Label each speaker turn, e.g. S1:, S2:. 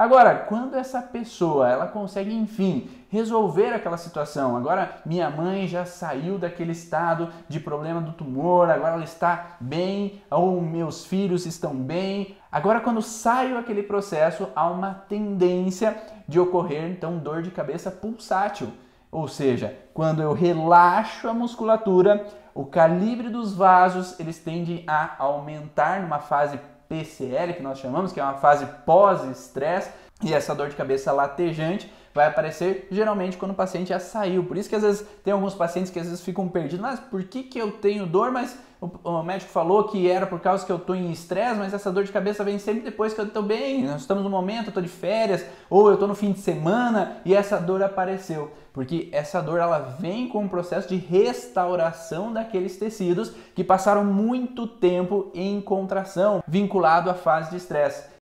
S1: Agora, quando essa pessoa, ela consegue, enfim, resolver aquela situação, agora minha mãe já saiu daquele estado de problema do tumor, agora ela está bem, ou meus filhos estão bem. Agora, quando saio aquele processo, há uma tendência de ocorrer, então, dor de cabeça pulsátil. Ou seja, quando eu relaxo a musculatura, o calibre dos vasos, eles tendem a aumentar numa fase PCL, que nós chamamos, que é uma fase pós-estresse, e essa dor de cabeça latejante vai aparecer geralmente quando o paciente já saiu. Por isso que às vezes tem alguns pacientes que às vezes ficam perdidos. Mas por que eu tenho dor? Mas o médico falou que era por causa que eu estou em estresse, mas essa dor de cabeça vem sempre depois que eu estou bem. Nós estamos no momento, eu estou de férias, ou eu estou no fim de semana e essa dor apareceu. Porque essa dor ela vem com um processo de restauração daqueles tecidos que passaram muito tempo em contração, vinculado à fase de estresse.